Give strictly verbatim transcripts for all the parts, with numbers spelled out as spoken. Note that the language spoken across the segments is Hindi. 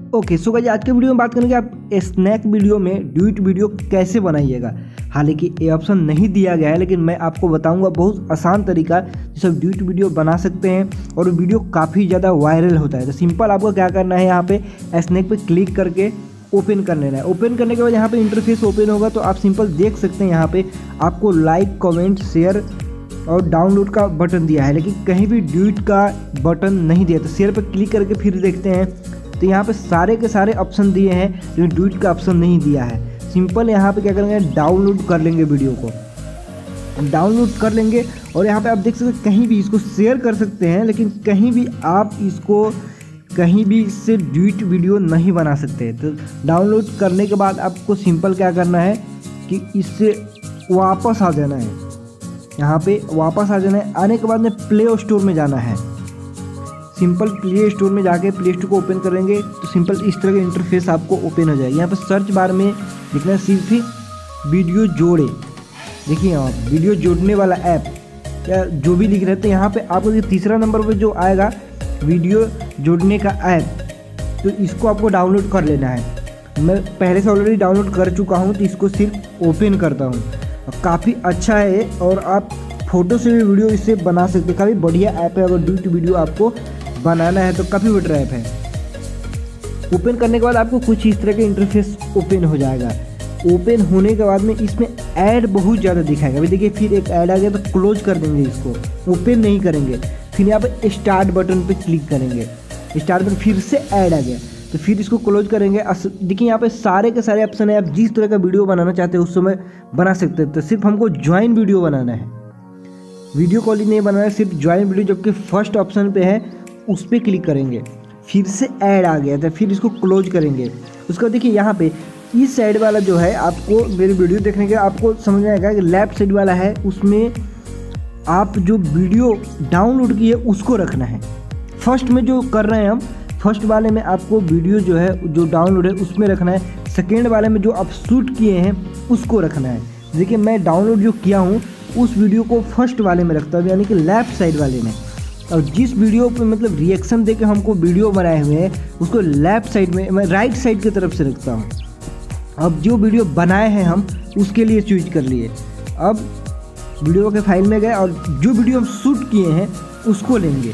ओके सो गाइस आज के वीडियो में बात करेंगे आप स्नैक वीडियो में ड्यूट वीडियो कैसे बनाइएगा। हालांकि ये ऑप्शन नहीं दिया गया है, लेकिन मैं आपको बताऊंगा बहुत आसान तरीका जिससे आप ड्यूट वीडियो बना सकते हैं और वीडियो काफ़ी ज़्यादा वायरल होता है। तो सिंपल आपको क्या करना है, यहाँ पे स्नैक पे क्लिक करके ओपन कर लेना है। ओपन करने के बाद यहाँ पे इंटरफेस ओपन होगा तो आप सिंपल देख सकते हैं यहाँ पे आपको लाइक, कमेंट, शेयर और डाउनलोड का बटन दिया है, लेकिन कहीं भी ड्यूट का बटन नहीं दिया। तो शेयर पर क्लिक करके फिर देखते हैं तो यहाँ पे सारे के सारे ऑप्शन दिए हैं, लेकिन ड्यूट का ऑप्शन नहीं दिया है। सिंपल यहाँ पे क्या करेंगे, डाउनलोड कर लेंगे वीडियो को, डाउनलोड कर लेंगे और यहाँ पे आप देख सकते हैं कहीं भी इसको शेयर कर सकते हैं, लेकिन कहीं भी आप इसको कहीं भी इससे ड्यूट वीडियो नहीं बना सकते। तो डाउनलोड करने के बाद आपको सिंपल क्या करना है कि इससे वापस आ जाना है, यहाँ पे वापस आ जाना है। आने के बाद में प्ले स्टोर में जाना है। सिंपल प्ले स्टोर में जाके प्ले स्टोर को ओपन करेंगे तो सिंपल इस तरह का इंटरफेस आपको ओपन हो जाएगा। यहाँ पे सर्च बार में लिखना है सिर्फ वीडियो जोड़े, देखिए आप वीडियो जोड़ने वाला ऐप या जो भी लिख रहे थे, यहाँ पे आपको ये तीसरा नंबर पे जो आएगा वीडियो जोड़ने का ऐप, तो इसको आपको डाउनलोड कर लेना है। मैं पहले से ऑलरेडी डाउनलोड कर चुका हूँ, तो इसको सिर्फ ओपन करता हूँ। काफ़ी अच्छा है और आप फोटो से भी वीडियो इससे बना सकते हैं। काफ़ी बढ़िया ऐप है, अगर ड्यूट वीडियो आपको बनाना है तो काफ़ी बेटर ऐप है। ओपन करने के बाद आपको कुछ इस तरह का इंटरफेस ओपन हो जाएगा। ओपन होने के बाद में इसमें ऐड बहुत ज़्यादा दिखाएगा। अभी देखिए फिर एक ऐड आ गया तो क्लोज कर देंगे, इसको ओपन नहीं करेंगे। फिर यहाँ पे स्टार्ट बटन पे क्लिक करेंगे, स्टार्ट बटन फिर से ऐड आ गया तो फिर इसको क्लोज करेंगे। देखिए यहाँ पे सारे के सारे ऑप्शन है, आप जिस तरह का वीडियो बनाना चाहते हैं उस समय बना सकते हैं। तो सिर्फ हमको ज्वाइन वीडियो बनाना है, वीडियो कॉलिंग नहीं बनाना है, सिर्फ ज्वाइन वीडियो, जबकि फर्स्ट ऑप्शन पे है उस पर क्लिक करेंगे। फिर से ऐड आ गया था, फिर इसको क्लोज करेंगे। उसके बाद देखिए यहाँ पे इस साइड वाला जो है, आपको मेरी वीडियो देखने के आपको समझ में आएगा कि लेफ्ट साइड वाला है, उसमें आप जो वीडियो डाउनलोड किए उसको रखना है। फर्स्ट में जो कर रहे हैं हम, फर्स्ट वाले में आपको वीडियो जो है जो डाउनलोड है उसमें रखना है। सेकेंड वाले में जो आप शूट किए हैं उसको रखना है। देखिए मैं डाउनलोड जो किया हूँ उस वीडियो को फर्स्ट वाले में रखता हूँ, यानी कि लेफ्ट साइड वाले में। और जिस वीडियो पे मतलब रिएक्शन देके हमको वीडियो बनाए हुए हैं उसको लेफ्ट साइड में, मैं राइट साइड की तरफ से रखता हूँ। अब जो वीडियो बनाए हैं हम उसके लिए चूज कर लिए। अब वीडियो के फाइल में गए और जो वीडियो हम शूट किए हैं उसको लेंगे,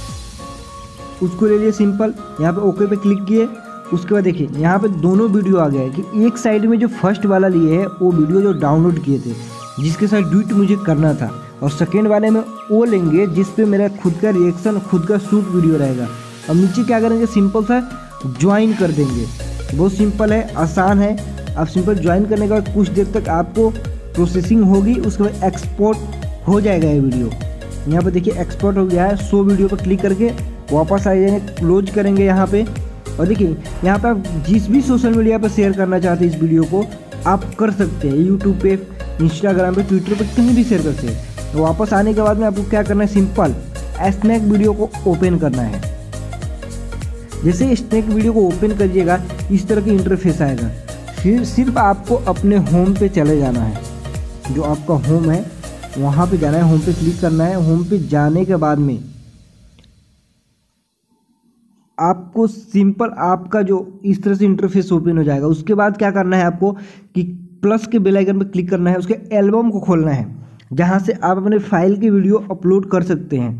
उसको ले लिए। सिंपल यहाँ पे ओके पे क्लिक किए। उसके बाद देखिए यहाँ पे दोनों वीडियो आ गए कि एक साइड में जो फर्स्ट वाला लिए है वो वीडियो जो डाउनलोड किए थे जिसके साथ ड्यूट मुझे करना था, और सेकेंड वाले में वो लेंगे जिस पे मेरा खुद का रिएक्शन, खुद का शूट वीडियो रहेगा। अब नीचे क्या करेंगे, सिंपल सा ज्वाइन कर देंगे। बहुत सिंपल है, आसान है। आप सिंपल ज्वाइन करने के बाद कुछ देर तक आपको प्रोसेसिंग होगी, उसके बाद एक्सपोर्ट हो जाएगा ये वीडियो। यहाँ पे देखिए एक्सपोर्ट हो गया है। शो वीडियो पर क्लिक करके वापस आ जाएंगे, क्लोज करेंगे यहाँ पे। और देखिए यहाँ पे आप जिस भी सोशल मीडिया पर शेयर करना चाहते हैं इस वीडियो को आप कर सकते हैं, यूट्यूब पे, इंस्टाग्राम पे, ट्विटर पे, कहीं भी शेयर कर सकते हैं। तो वापस आने के बाद में आपको क्या करना है, सिंपल स्नैक वीडियो को ओपन करना है। जैसे स्नैक वीडियो को ओपन करिएगा इस तरह की इंटरफेस आएगा। फिर सिर्फ आपको अपने होम पे चले जाना है, जो आपका होम है वहाँ पे जाना है, होम पे क्लिक करना है। होम पे जाने के बाद में आपको सिंपल आपका जो इस तरह से इंटरफेस ओपन हो जाएगा। उसके बाद क्या करना है आपको कि प्लस के बेल आइकन पर क्लिक करना है, उसके एल्बम को खोलना है जहाँ से आप अपने फाइल की वीडियो अपलोड कर सकते हैं।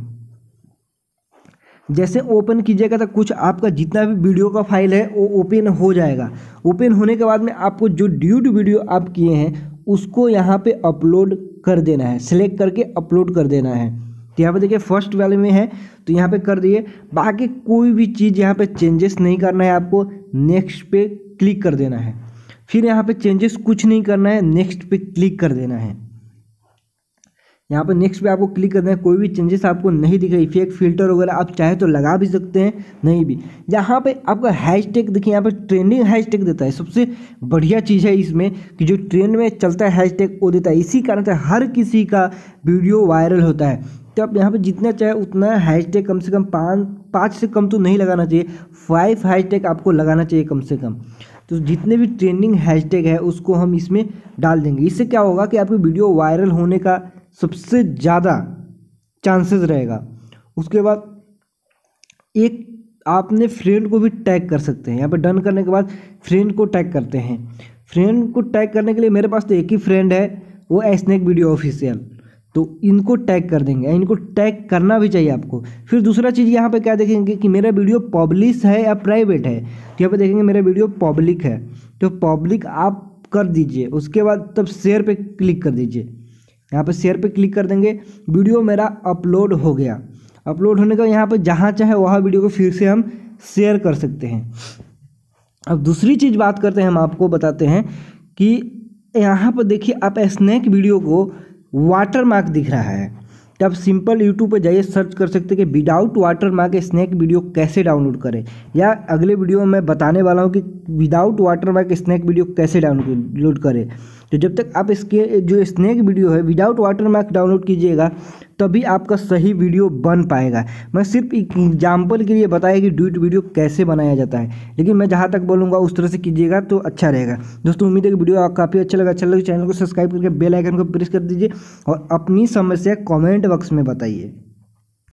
जैसे ओपन कीजिएगा तो कुछ आपका जितना भी वीडियो का फाइल है वो ओपन हो जाएगा। ओपन होने के बाद में आपको जो ड्यूट वीडियो आप किए हैं उसको यहाँ पे अपलोड कर देना है, सेलेक्ट करके अपलोड कर देना है। तो यहाँ पे देखिए फर्स्ट वाले में है तो यहाँ पे कर दिए। बाकी कोई भी चीज़ यहाँ पे चेंजेस नहीं करना है, आपको नेक्स्ट पे क्लिक कर देना है। फिर यहाँ पे चेंजेस कुछ नहीं करना है, नेक्स्ट पे क्लिक कर देना है। यहाँ पे नेक्स्ट पे आपको क्लिक करना है। कोई भी चेंजेस आपको नहीं दिख रहा, इफेक्ट, फिल्टर वगैरह आप चाहे तो लगा भी सकते हैं, नहीं भी। यहाँ पे आपका हैशटैग देखिए, यहाँ पे ट्रेंडिंग हैशटैग देता है। सबसे बढ़िया चीज़ है इसमें कि जो ट्रेंड में चलता है हैशटैग वो देता है। इसी कारण से हर किसी का वीडियो वायरल होता है। तो आप यहाँ पे जितना चाहे उतना हैशटैग, कम से कम पाँच पाँच से कम तो नहीं लगाना चाहिए, फाइव हैशटैग आपको लगाना चाहिए कम से कम। तो जितने भी ट्रेंडिंग हैशटैग है उसको हम इसमें डाल देंगे। इससे क्या होगा कि आपकी वीडियो वायरल होने का सबसे ज़्यादा चांसेस रहेगा। उसके बाद एक आपने फ्रेंड को भी टैग कर सकते हैं। यहाँ पे डन करने के बाद फ्रेंड को टैग करते हैं। फ्रेंड को टैग करने के लिए मेरे पास तो एक ही फ्रेंड है, वो स्नैक वीडियो ऑफिशियल, तो इनको टैग कर देंगे। इनको टैग करना भी चाहिए आपको। फिर दूसरा चीज़ यहाँ पे क्या देखेंगे कि मेरा वीडियो पब्लिश है या प्राइवेट है। तो यहाँ पे देखेंगे मेरा वीडियो पब्लिक है, तो पब्लिक आप कर दीजिए। उसके बाद तब शेयर पे क्लिक कर दीजिए। यहाँ पे शेयर पे क्लिक कर देंगे। वीडियो मेरा अपलोड हो गया। अपलोड होने का यहाँ पे जहाँ चाहे वहाँ वीडियो को फिर से हम शेयर कर सकते हैं। अब दूसरी चीज़ बात करते हैं, हम आपको बताते हैं कि यहाँ पर देखिए आप स्नैक वीडियो को वाटर मार्क दिख रहा है, तो आप सिंपल यूट्यूब पर जाइए, सर्च कर सकते हैं कि without watermark Snack video कैसे डाउनलोड करें, या अगले वीडियो में मैं बताने वाला हूँ कि without watermark Snack video कैसे डाउनलोड करें। तो जब तक आप इसके जो स्नैक वीडियो है विदाउट वाटर मार्क डाउनलोड कीजिएगा तभी आपका सही वीडियो बन पाएगा। मैं सिर्फ एग्जाम्पल के लिए बताया कि ड्यूट वीडियो कैसे बनाया जाता है, लेकिन मैं जहाँ तक बोलूँगा उस तरह से कीजिएगा तो अच्छा रहेगा। दोस्तों उम्मीद है कि वीडियो काफ़ी अच्छा लगा। अच्छा लगे चैनल को सब्सक्राइब करके बेल आइकन को प्रेस कर दीजिए और अपनी समस्या कमेंट बॉक्स में बताइए।